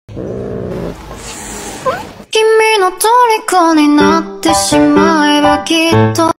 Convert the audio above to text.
君の虜になってしまえばきっと